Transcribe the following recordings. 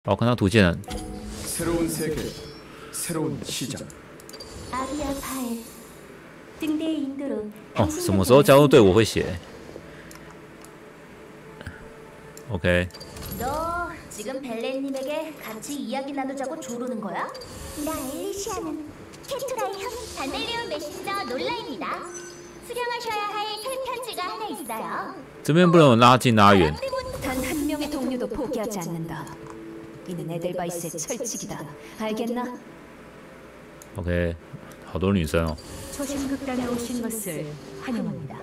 我看到图鉴了。 새로운 세계, 새로운 시작. 哦，什么时候加入队伍会写 ？OK。 너 지금 벨렌님에게 같이 이야기 나누자고 조르는 거야? 나 엘리시아는 케트라의 형 반델리온 메신저 놀라입니다. 수령하셔야 할 새 편지가 하나 있어요. 这边不能拉近拉远。 단 한 명의 동료도 포기하지 않는다. 이는 에델바이스의 철칙이다. 알겠나? OK， 好多女生哦。 초신극단에 오신 것을 환영합니다.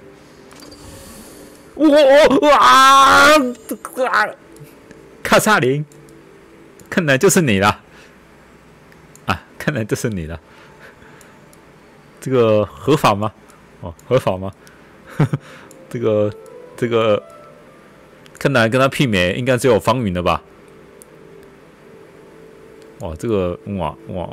哇！卡萨林，看来就是你了。啊，看来就是你了。这个合法吗？哦，合法吗？这个，看来跟他媲美应该只有方云了吧？哇，这个哇，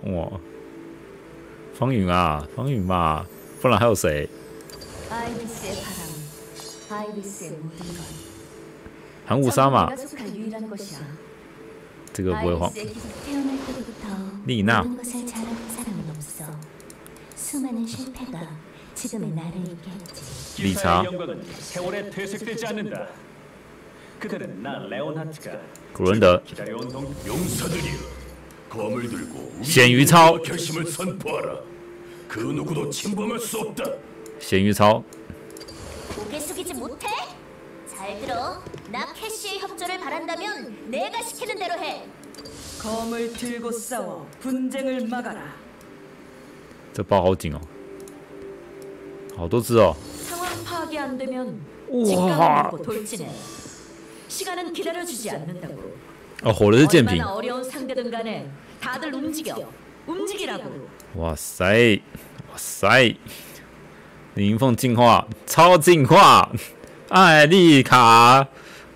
方云啊，方云嘛，不然还有谁？ 아이비스의 바람, 아이비스의 모든 것. 韩武沙嘛， 내가 속할 유일한 것이야. 这个不会慌。 태어날 때부터 丽娜， 모든 것을 잘하는 사람은 없어. 수많은 실패가 지금의 나를 있게 했지. 理查， 기사의 영광은 세월에 퇴색되지 않는다. 그들은 나 레온하트가 古伦德， 기다려온 동 용사들이여, 검을 들고 显于超， 결심을 선포하라. 그 누구도 침범할 수 없다. 咸鱼超， 고개 숙이지 못해? 잘 들어. 나 캐시의 협조를 바란다면 내가 시키는 대로 해. 검을 들고 싸워 분쟁을 막아라. 这包好紧哦，好多只哦。 상황 파악이 안 되면 우와. 직감을 먹고 돌진해. 시간은 기다려주지 않는다고. 哦，火的是剑品。 얼마나 어려운 상대든 간에 다들 움직이라고. 哇塞，哇塞，林凤进化，超进化，艾丽卡。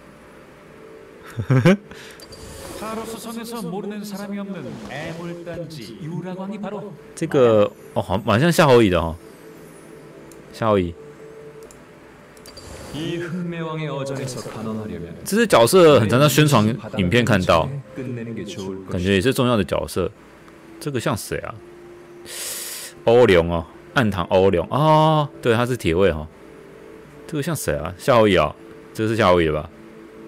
타로스성에서 모르는 사람이 없는 애물단지 유라광이 바로 这个哦，好，蛮像夏侯乙的哦。夏侯乙， 이 흑매왕의 어전에서 단언하려면 这些角色很常在宣传影片看到， 끝내는 게 좋을 感 것이다. 觉也是重要的角色。这个像谁啊？欧龙哦，暗堂欧龙哦，对，他是铁卫哦。这个像谁啊？夏侯乙啊、哦，这个是夏侯乙的吧？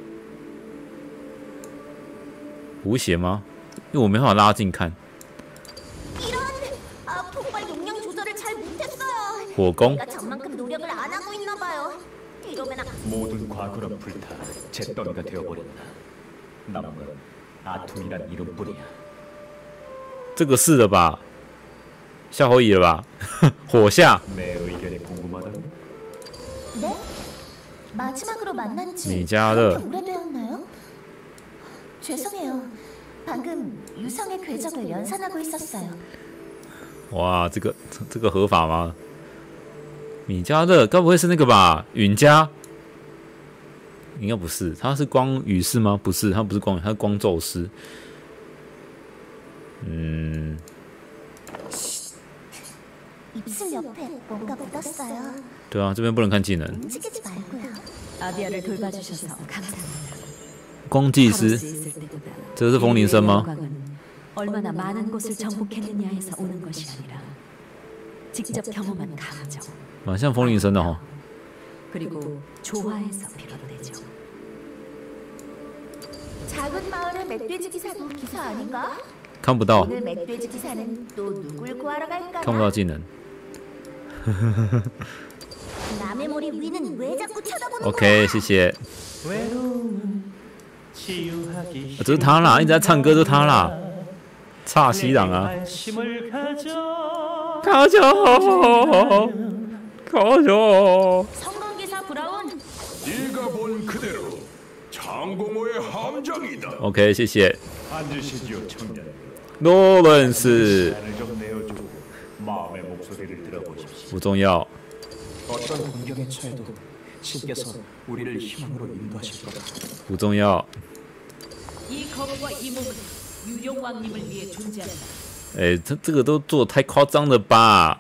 吴邪吗？因为我没办法拉近看。 이런 폭발 용량 조절을 잘 못했어. 火攻 내가 전만큼 노력을 안 하고 있나 봐요. 이러면 모든 과거는 불타 잿더미가 되어버렸다. 남은 건 아툼이란 이름뿐이야. 这个是的吧？夏侯乙了吧？火下 내 의견이 궁금하다. 네? 마지막으로 만난 지 미자르. 그렇게 오래되었나요? 죄송해요. 방금 유성의 궤적을 연산하고 있었어요. 哇，这个合法吗？米迦勒该不会是那个吧？允嘉？应该不是，他是光羽士吗？不是，他不是光羽，他是光宙斯。嗯， 입술 옆에 뭔가 묻었어요. 对啊，这边不能看技能。 움직이지 말고요. 아비아를 돌봐주셔서 감사합니다. 光技 타로스 师， 있을 때보다 这是风铃声吗？ 영광은 얼마나 많은 곳을 정복했느냐에서 오는 것이 아니라 직접 경험한 감정 蛮像风铃声的哦。 그리고 조화에서 비롯되죠. 작은 마을의 멧돼지 기사도 기사 아닌가? 看不到， 오늘 멧돼지 기사는 또 누굴 구하러 갈까요? 看不到技能。 남의 머리 위는 왜 자꾸 쳐다보는 OK， 谢谢。 외로움은 치유하기 这是他啦，一直在唱歌，就是他啦。差西朗啊， 관심을 가져 卡球，卡球。 성공기사 브라운 네가 본 그대로 장공호의 함정이다. OK， 谢谢。 앉으시지요 청년. 罗伦斯 시간을 좀 내어주고 마음의 목소리를 들어보십시오. 不重要。 어떤 공격에 처해도 신께서 우리를 희망으로 인도하실 거다. 不重要。 이 검과 이 몸은 유령왕님을 위해 존재한다. 哎，这个都做得太夸张了吧？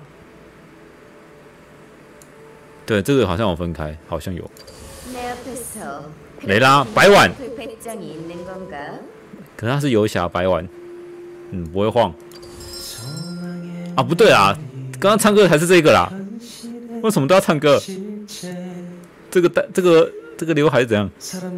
对，这个好像有分开，好像有。 내 앞에서 雷拉白碗， 배짱이 있는 건가? 可是它是游侠白玩，不会晃。啊，不对啊，刚刚唱歌的还是这个啦，为什么都要唱歌？这个刘海是怎样？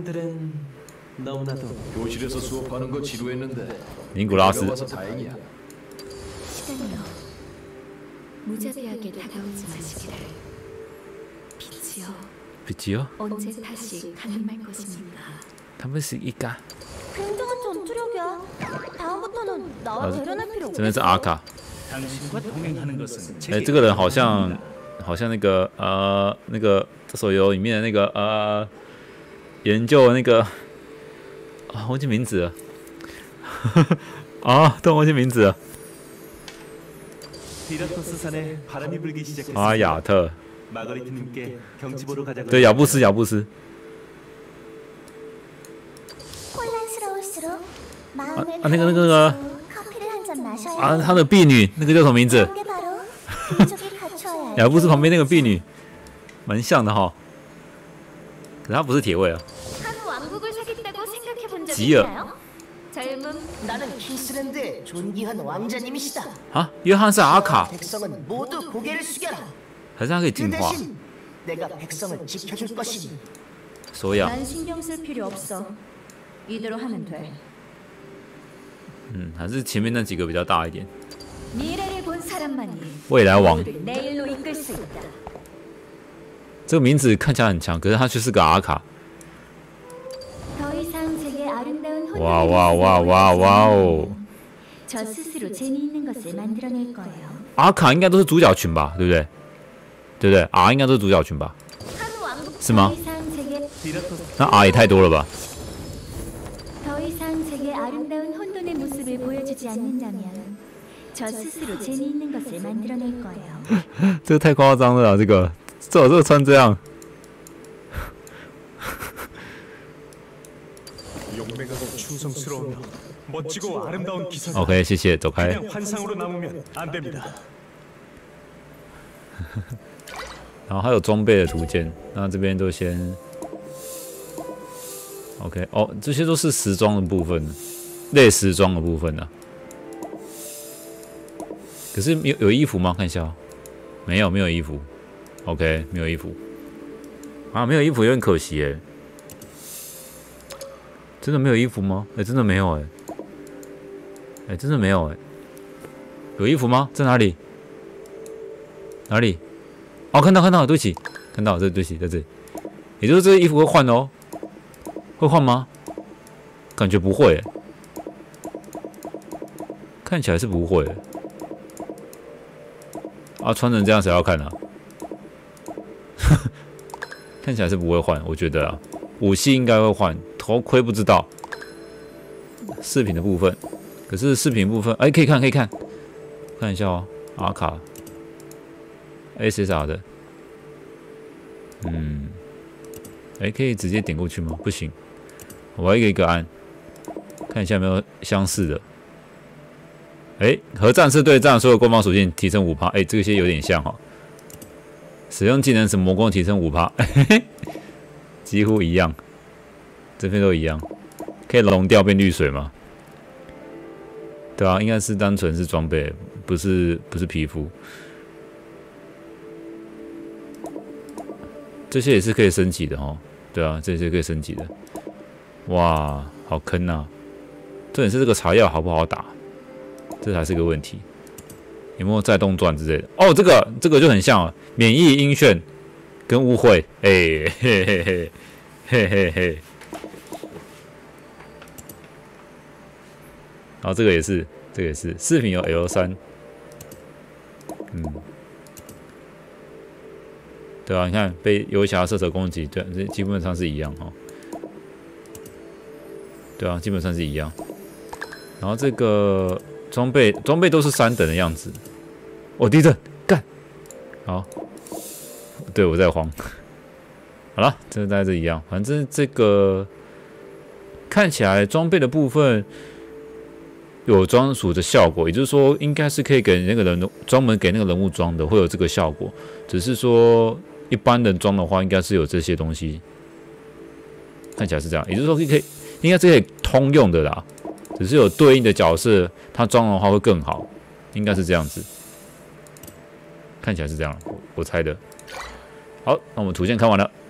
교실에서 수업하는 거 지루했는데 尼古拉斯 와서 다행이야. 시간이요. 무자비하게 다가오지 마시기를. 빛이요. 빛이요? 언제 다시 강림할 것입니까? 他们是一个。 굉장한 전투력이야. 다음부터는 나와 대련할 필요 这边是阿卡。 당신과 동행하는 것은 哎，这个人好像那个这手游里面的那个研究那个啊，忘记名字了。啊，都忘记名字了。 디라토스 산에 바람이 불기 시작했습니다. 啊，亚特。 마거리트님께 경치 보러 가자고. 对，亚布斯，亚布斯。 혼란스러울수록 마음을 커피를 한 잔 마셔야 啊，他的婢女，那个叫什么名字？ 게 바로 귀족이 갖춰야 할 亚布斯旁边那个婢女，蛮像的哈。可是他不是铁卫啊。 한 왕국을 사겠다고 생각해 본 적이 지어. 있나요? 젊음 나는 킹스랜드의 존귀한 왕자님이시다. 啊，约翰是阿卡， 백성은 모두 고개를 숙여라. 还是他可以 그 进化？ 대신 내가 백성을 지켜줄 것이니 所以啊， 난 신경 쓸 필요 없어. 이대로 하면 돼. 还是前面那几个比较大一点。 미래를 본 사람만이 未来王 모두를 내일로 이끌 수 있다. 这个名字看起来很强，可是他却是个阿卡。 더 이상 제게 아름다운 哇哇哇哇哇哦！ 저 스스로 재미있는 것을 만들어낼 거예요. 阿卡应该都是主角群吧，对不对？对不对？R应该都是主角群吧？ 한 왕국 是吗 더 이상 제게 那 R 也太多了吧？ 더 이상 제게 아름다운 혼돈의 모습을 보여주지 않는다면 저 스스로 재미있는 것을 만들어낼 거예요. 这个太夸张了啊！这个穿这样， 용맹하고 충성스러우며 멋지고 아름다운 기사가 OK， 谢谢，走开。 그냥 환상으로 남으면 안 됩니다. 然后还有装备的图鉴，那这边都先 OK 哦，这些都是时装的部分，类时装的部分呢、可是有衣服吗？看一下、哦，没有衣服。OK， 没有衣服。啊，没有衣服有点可惜耶。真的没有衣服吗？真的没有真的没有有衣服吗？在哪里？哪里？哦，看到，对不起，看到，对不起，在这里。也就是这个衣服会换哦，会换吗？感觉不会，看起来是不会。啊，穿成这样谁要看啊？看起来是不会换，我觉得啊，武器应该会换，头盔不知道。饰品的部分，可是饰品部分，可以看一下哦，阿卡。SSR 的，可以直接点过去吗？不行，我要一个一个按，看一下有没有相似的。和战士对战所有官方属性提升5%，这些有点像哈。使用技能时魔攻提升5%，几乎一样，这边都一样。可以溶掉变绿水吗？对啊，应该是单纯是装备，不是皮肤。这些也是可以升级的哦，对啊，这些可以升级的。哇，好坑啊！重点是这个茶药好不好打，这才是个问题。有没有再动转之类的？哦，这个就很像了，免疫晕眩跟误会，嘿嘿嘿嘿嘿嘿嘿。然后这个也是，饰品有 L3，对啊，你看被游侠射手攻击，对，这基本上是一样哦。对啊，基本上是一样。然后这个装备都是3等的样子。哦，地震，干，好，对我在慌。好了，这大概是一样，反正这个看起来装备的部分有专属的效果，也就是说，应该是可以给那个人专门给那个人物装的，会有这个效果。只是说一般人装的话，应该是有这些东西，看起来是这样，也就是说应该是可以通用的啦。 只是有对应的角色，它装的话会更好，应该是这样子。看起来是这样，我猜的。好，那我们图鉴看完了。